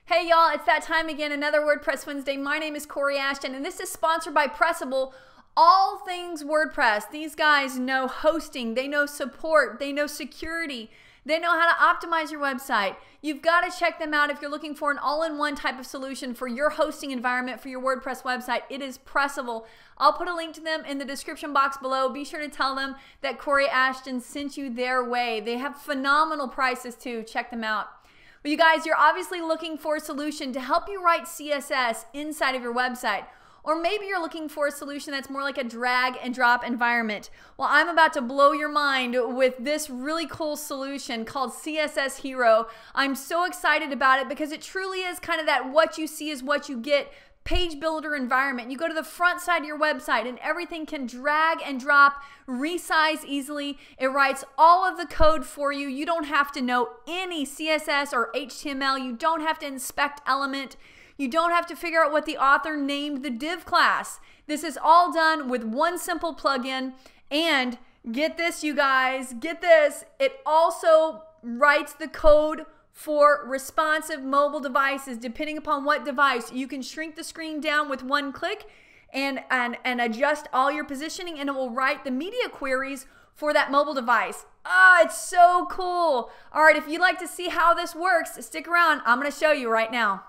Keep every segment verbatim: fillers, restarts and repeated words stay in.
Hey y'all, it's that time again, another WordPress Wednesday. My name is Kori Ashton and this is sponsored by Pressable. All things WordPress. These guys know hosting, they know support, they know security, they know how to optimize your website. You've got to check them out if you're looking for an all-in-one type of solution for your hosting environment for your WordPress website. It is Pressable. I'll put a link to them in the description box below. Be sure to tell them that Kori Ashton sent you their way. They have phenomenal prices too. Check them out. Well, you guys, you're obviously looking for a solution to help you write C S S inside of your website. Or maybe you're looking for a solution that's more like a drag and drop environment. Well, I'm about to blow your mind with this really cool solution called C S S Hero. I'm so excited about it because it truly is kind of that what you see is what you get page builder environment. You go to the front side of your website and everything can drag and drop, resize easily. It writes all of the code for you. You don't have to know any C S S or H T M L. You don't have to inspect element. You don't have to figure out what the author named the div class. This is all done with one simple plugin. And get this, you guys, get this. It also writes the code for responsive mobile devices. Depending upon what device, you can shrink the screen down with one click and, and, and adjust all your positioning, and it will write the media queries for that mobile device. Ah, it's so cool. All right, if you'd like to see how this works, stick around. I'm gonna show you right now.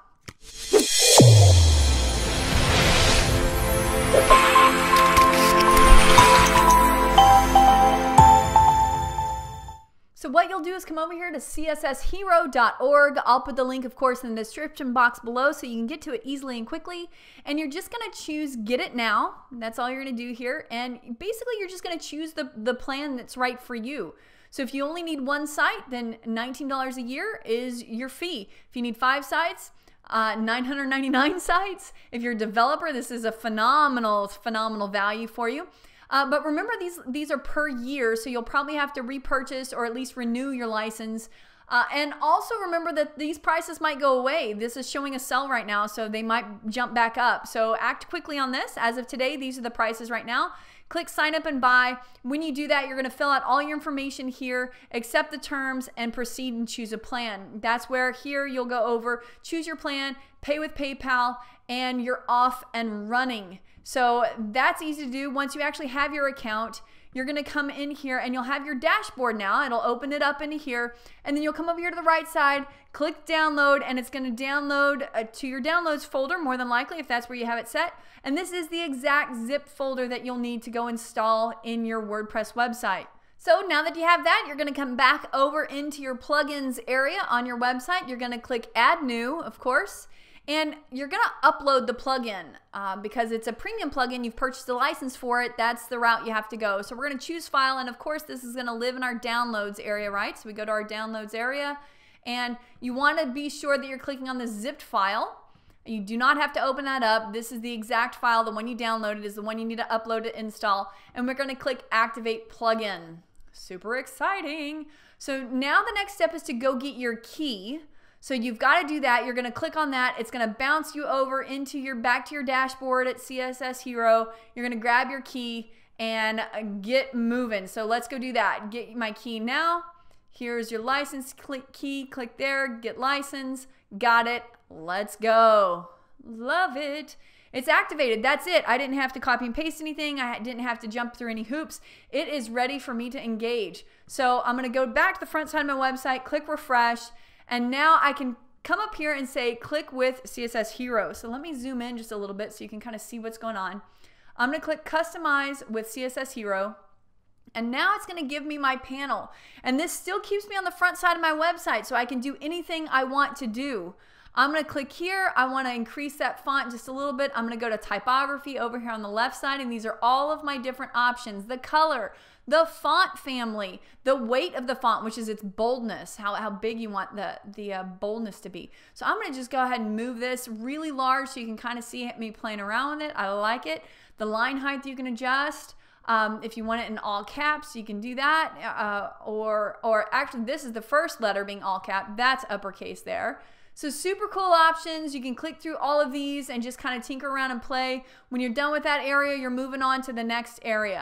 So what you'll do is come over here to C S S hero dot org. I'll put the link, of course, in the description box below so you can get to it easily and quickly. And you're just going to choose Get It Now. That's all you're going to do here. And basically, you're just going to choose the, the plan that's right for you. So if you only need one site, then nineteen dollars a year is your fee. If you need five sites, uh, nine hundred ninety-nine sites. If you're a developer, this is a phenomenal, phenomenal value for you. Uh, but remember, these these are per year, so you'll probably have to repurchase or at least renew your license. Uh, and also remember that these prices might go away. This is showing a sell right now, so they might jump back up. So act quickly on this. As of today, these are the prices right now. Click sign up and buy. When you do that, you're going to fill out all your information here, accept the terms, and proceed and choose a plan. That's where here you'll go over, choose your plan, pay with PayPal, and you're off and running. So that's easy to do. Once you actually have your account, you're going to come in here and you'll have your dashboard now. It'll open it up into here, and then you'll come over here to the right side, click download, and it's going to download uh, to your downloads folder, more than likely, if that's where you have it set. And this is the exact zip folder that you'll need to go install in your WordPress website. So now that you have that, you're going to come back over into your plugins area on your website. You're going to click add new, of course. And you're going to upload the plugin uh, because it's a premium plugin. You've purchased a license for it. That's the route you have to go. So we're going to choose file. And of course, this is going to live in our downloads area, right? So we go to our downloads area. And you want to be sure that you're clicking on the zipped file. You do not have to open that up. This is the exact file. The one you downloaded is the one you need to upload to install. And we're going to click activate plugin. Super exciting. So now the next step is to go get your key. So you've got to do that. You're going to click on that. It's going to bounce you over into your back to your dashboard at C S S Hero. You're going to grab your key and get moving. So let's go do that. Get my key now. Here's your license click key. Click there. Get license. Got it. Let's go. Love it. It's activated. That's it. I didn't have to copy and paste anything. I didn't have to jump through any hoops. It is ready for me to engage. So I'm going to go back to the front side of my website, click refresh. And now I can come up here and say, click with C S S Hero. So let me zoom in just a little bit so you can kind of see what's going on. I'm going to click Customize with C S S Hero. And now it's going to give me my panel. And this still keeps me on the front side of my website so I can do anything I want to do. I'm going to click here. I want to increase that font just a little bit. I'm going to go to typography over here on the left side, and these are all of my different options. The color, the font family, the weight of the font, which is its boldness, how, how big you want the, the uh, boldness to be. So I'm going to just go ahead and move this really large so you can kind of see me playing around with it. I like it. The line height you can adjust. Um, if you want it in all caps, you can do that. Uh, or, or actually, this is the first letter being all cap. That's uppercase there. So super cool options. You can click through all of these and just kind of tinker around and play. When you're done with that area, you're moving on to the next area.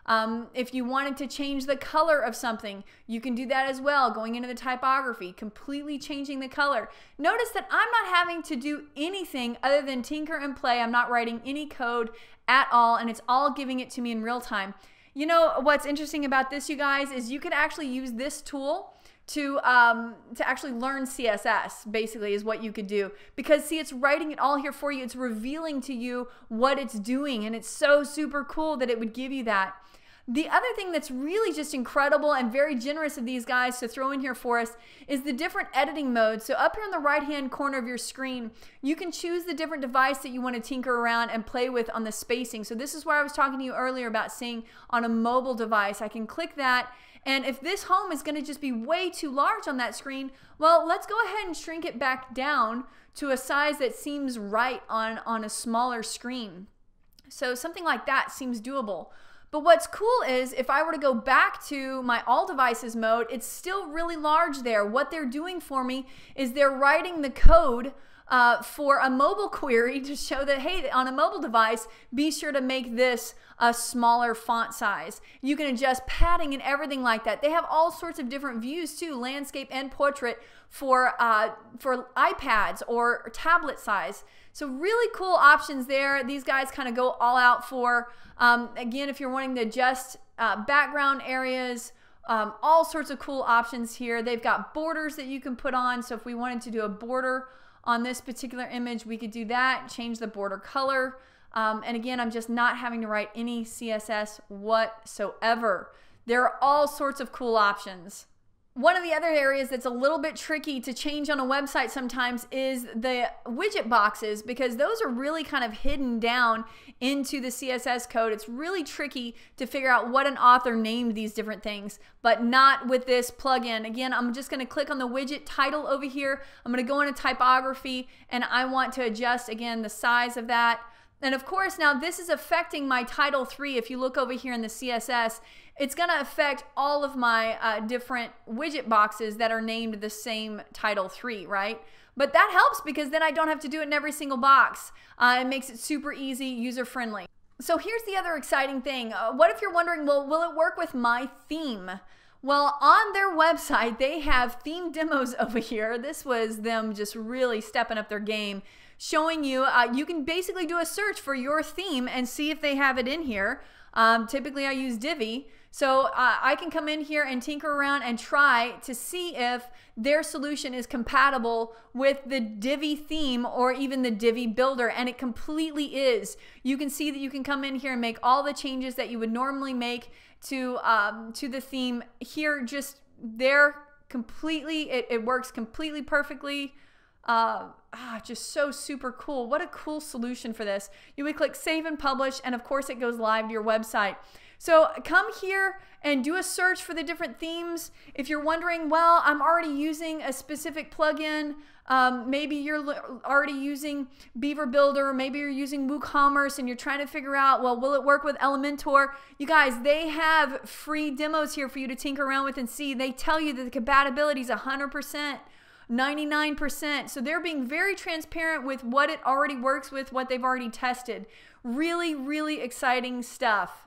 Um, if you wanted to change the color of something, you can do that as well, going into the typography, completely changing the color. Notice that I'm not having to do anything other than tinker and play. I'm not writing any code at all, and it's all giving it to me in real time. You know what's interesting about this, you guys, is you could actually use this tool to um, to actually learn C S S, basically, is what you could do. Because, see, it's writing it all here for you. It's revealing to you what it's doing, and it's so super cool that it would give you that. The other thing that's really just incredible and very generous of these guys to throw in here for us is the different editing modes. So up here in the right-hand corner of your screen, you can choose the different device that you want to tinker around and play with on the spacing. So this is where I was talking to you earlier about seeing on a mobile device. I can click that, and if this home is going to just be way too large on that screen, well, let's go ahead and shrink it back down to a size that seems right on, on a smaller screen. So something like that seems doable. But what's cool is if I were to go back to my all devices mode, it's still really large there. What they're doing for me is they're writing the code uh, for a mobile query to show that, hey, on a mobile device, be sure to make this a smaller font size. You can adjust padding and everything like that. They have all sorts of different views too, landscape and portrait for, uh, for iPads or tablet size. So really cool options there. These guys kind of go all out for, um, again, if you're wanting to adjust uh, background areas, um, all sorts of cool options here. They've got borders that you can put on. So if we wanted to do a border on this particular image, we could do that, change the border color. Um, and again, I'm just not having to write any C S S whatsoever. There are all sorts of cool options. One of the other areas that's a little bit tricky to change on a website sometimes is the widget boxes, because those are really kind of hidden down into the C S S code. It's really tricky to figure out what an author named these different things, but not with this plugin. Again, I'm just going to click on the widget title over here. I'm going to go into typography, and I want to adjust, again, the size of that. And of course, now this is affecting my title three. If you look over here in the C S S, it's going to affect all of my uh, different widget boxes that are named the same title three, right? But that helps because then I don't have to do it in every single box. Uh, it makes it super easy, user-friendly. So here's the other exciting thing. Uh, what if you're wondering, well, will it work with my theme? Well, on their website, they have theme demos over here. This was them just really stepping up their game, showing you, uh, you can basically do a search for your theme and see if they have it in here. Um, typically I use Divi. So uh, I can come in here and tinker around and try to see if their solution is compatible with the Divi theme or even the Divi builder, and it completely is. You can see that you can come in here and make all the changes that you would normally make to, um, to the theme here. Just there completely, it, it works completely perfectly. Uh, ah, just so super cool. What a cool solution for this. You would click save and publish, and of course it goes live to your website. So come here and do a search for the different themes. If you're wondering, well, I'm already using a specific plugin. Um, maybe you're already using Beaver Builder. Maybe you're using WooCommerce and you're trying to figure out, well, will it work with Elementor? You guys, they have free demos here for you to tinker around with and see. They tell you that the compatibility is one hundred percent. ninety-nine percent. So they're being very transparent with what it already works with, what they've already tested. Really, really exciting stuff.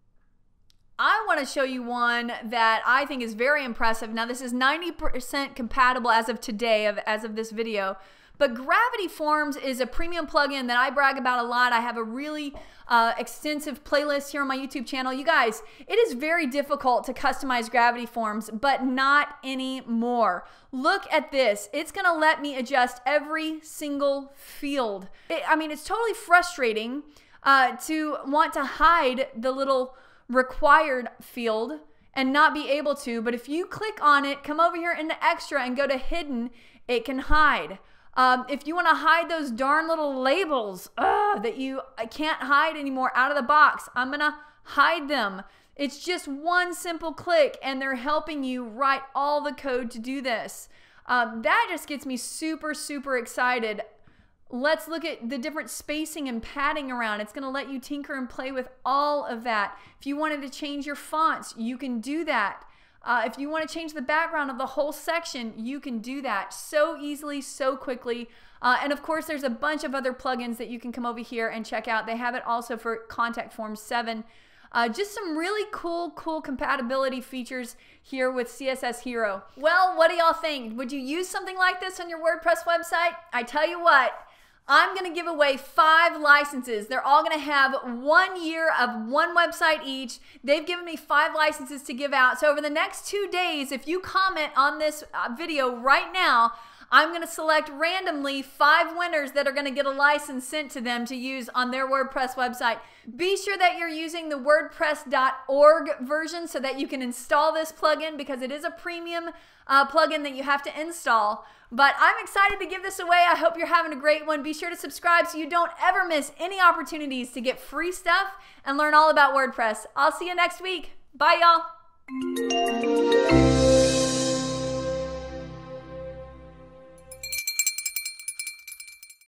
I want to show you one that I think is very impressive. Now, this is ninety percent compatible as of today, of, as of this video. But Gravity Forms is a premium plugin that I brag about a lot. I have a really uh, extensive playlist here on my YouTube channel. You guys, it is very difficult to customize Gravity Forms, but not anymore. Look at this. It's going to let me adjust every single field. It, I mean, it's totally frustrating uh, to want to hide the little required field and not be able to, but if you click on it, come over here into extra and go to hidden, it can hide. Um, if you want to hide those darn little labels uh, that you can't hide anymore out of the box, I'm gonna hide them. It's just one simple click and they're helping you write all the code to do this. Um, that just gets me super, super excited. Let's look at the different spacing and padding around. It's going to let you tinker and play with all of that. If you wanted to change your fonts, you can do that. Uh, if you want to change the background of the whole section, you can do that so easily, so quickly. Uh, and of course, there's a bunch of other plugins that you can come over here and check out. They have it also for Contact Form seven. Uh, just some really cool, cool compatibility features here with C S S Hero. Well, what do y'all think? Would you use something like this on your WordPress website? I tell you what, I'm going to give away five licenses. They're all going to have one year of one website each. They've given me five licenses to give out. So over the next two days, if you comment on this video right now, I'm going to select randomly five winners that are going to get a license sent to them to use on their WordPress website. Be sure that you're using the WordPress dot org version so that you can install this plugin, because it is a premium uh, plugin that you have to install. But I'm excited to give this away. I hope you're having a great one. Be sure to subscribe so you don't ever miss any opportunities to get free stuff and learn all about WordPress. I'll see you next week. Bye, y'all.